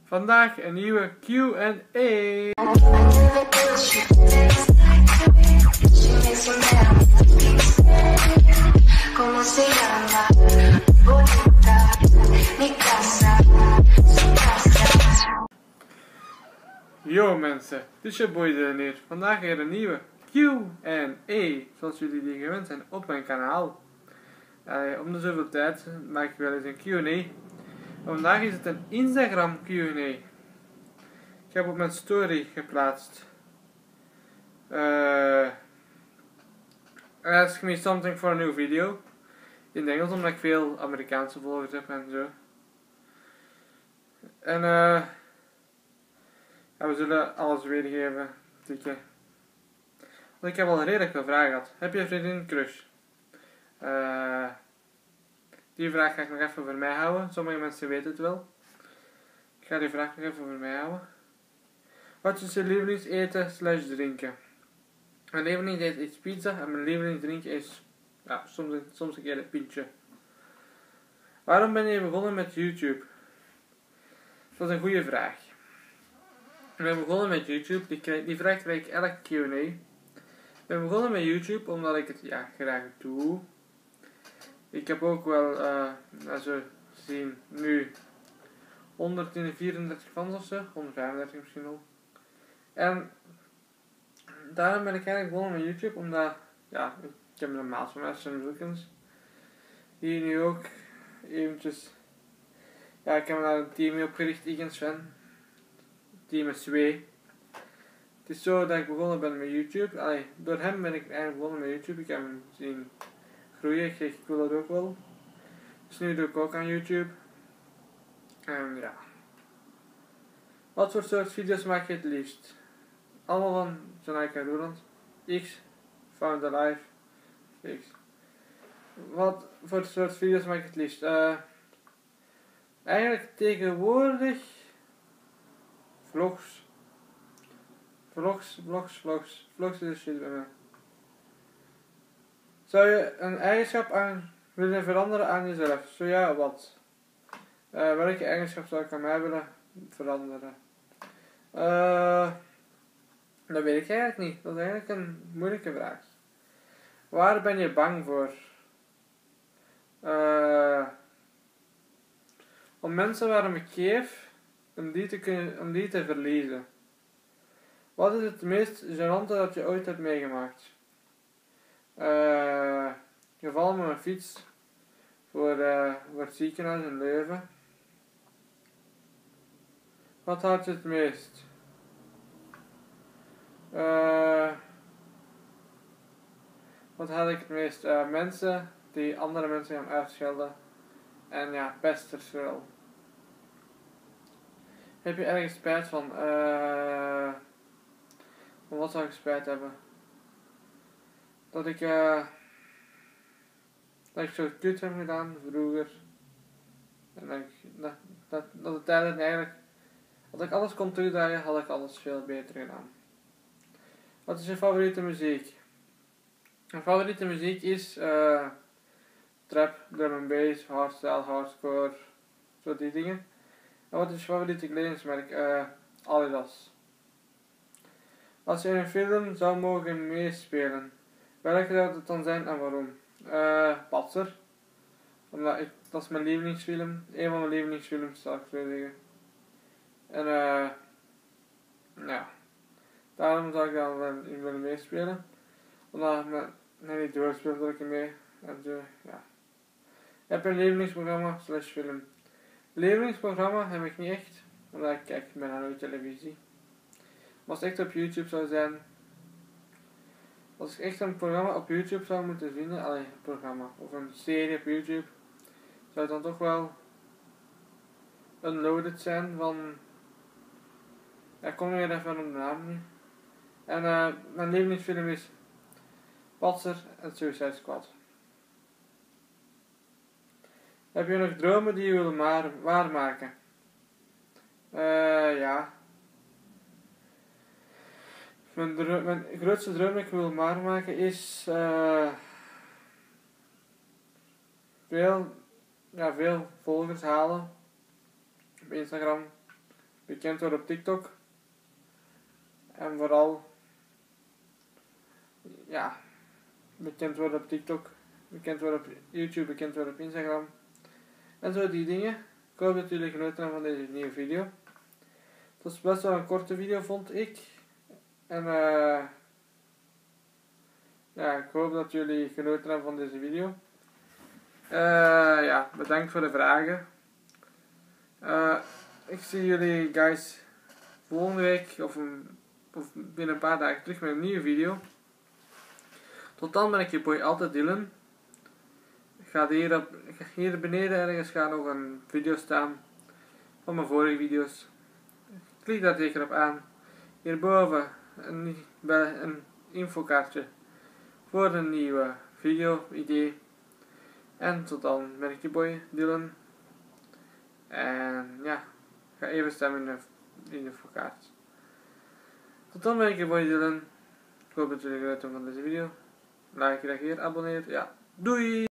Vandaag een nieuwe Q&A. Yo mensen, dit is je boy hier. Vandaag weer een nieuwe Q&A, zoals jullie die gewend zijn op mijn kanaal. Om de zoveel tijd maak ik wel eens een Q&A. Vandaag is het een Instagram Q&A. Ik heb op mijn story geplaatst. Ask me something for a new video. In het Engels, omdat ik veel Amerikaanse volgers heb en zo. En we zullen alles weergeven. Want ik heb al redelijk veel vragen gehad. Heb je een vriendin crush? Die vraag ga ik nog even voor mij houden. Sommige mensen weten het wel. Ik ga die vraag nog even voor mij houden. Wat is je lievelingseten / drinken? Mijn lievelingseten is pizza en mijn lievelingsdrinken is soms een keer een pintje. Waarom ben je begonnen met YouTube? Dat is een goede vraag. Ik ben begonnen met YouTube, die vraag krijg ik elke Q&A. Ik ben begonnen met YouTube omdat ik het graag doe. Ik heb ook wel, zo zien, nu 134 fans of zo, 135 misschien al. En daarom ben ik eigenlijk begonnen met YouTube, omdat, ik heb een maat van mij, Sven Wilkins, die nu ook eventjes, ik heb daar een team mee opgericht, ik en Sven. Het team is 2. Het is zo dat ik begonnen ben met YouTube. Door hem ben ik eigenlijk begonnen met YouTube. Ik heb hem zien groeien. Ik wil dat ook wel. Dus nu doe ik ook aan YouTube. En ja. Wat voor soort video's maak je het liefst? Allemaal van Janaika Roeland. X. Found Alive. X. Wat voor soort video's maak je het liefst? Eigenlijk tegenwoordig vlogs. Vlogs is de shit bij mij. Zou je een eigenschap willen veranderen aan jezelf? Zo ja, wat? Welke eigenschap zou ik aan mij willen veranderen? Dat weet ik eigenlijk niet. Dat is eigenlijk een moeilijke vraag. Waar ben je bang voor? Om mensen waarom ik geef, om die te verliezen. Wat is het meest gênante dat je ooit hebt meegemaakt? Geval met mijn fiets voor het ziekenhuis in Leuven. Wat had je het meest? Wat had ik het meest? Mensen die andere mensen gaan uitschelden. En pesters vooral. Heb je ergens spijt van? Wat zou ik spijt hebben? Dat ik zo kut heb gedaan vroeger. En dat het eigenlijk, als ik alles kon terugdraaien, had ik alles veel beter gedaan. Wat is je favoriete muziek? Mijn favoriete muziek is trap, drum and bass, hardstyle, hardcore, zo die dingen. En wat is je favoriete kledingsmerk? Adidas. Als je in een film zou mogen meespelen, welke zou het dan zijn en waarom? Patser. Omdat dat is mijn lievelingsfilm. Een van mijn lievelingsfilms, zou ik zo zeggen. En daarom zou ik dan wel in willen meespelen. Omdat mijn idool speelt ook in mee. En zo, ja. Ik heb een lievelingsprogramma / film. Lievelingsprogramma heb ik niet echt, omdat ik kijk bijna nooit televisie. Maar als het echt op YouTube zou zijn, als ik echt een programma op YouTube zou moeten vinden, een programma of een serie op YouTube, zou het dan toch wel Unloaded zijn van, ik kom weer even op de naam niet. En mijn lievelingsfilm is Patser en Suicide Squad. Heb je nog dromen die je wil waarmaken? Ja. Mijn grootste droom die ik wil waarmaken is veel volgers halen op Instagram, bekend wordt op TikTok. En vooral, ja, bekend worden op TikTok, bekend worden op YouTube, bekend worden op Instagram. En zo die dingen. Ik hoop dat jullie genoten hebben van deze nieuwe video. Het was best wel een korte video, vond ik. En ja, ik hoop dat jullie genoten hebben van deze video. Ja, bedankt voor de vragen. Ik zie jullie guys volgende week of binnen een paar dagen terug met een nieuwe video. Tot dan ben ik je boy altijd Dylan. Hier beneden ergens gaat nog een video staan van mijn vorige video's. Klik daar zeker op aan. Hierboven een infokaartje voor een nieuwe video idee. En tot dan ben ik je boy Dylan. En ja, ga even stemmen in de infokaart. Tot dan ben ik je boy Dylan. Ik hoop dat jullie genoten hebben van deze video. Like, reageer, abonneer. Ja, doei!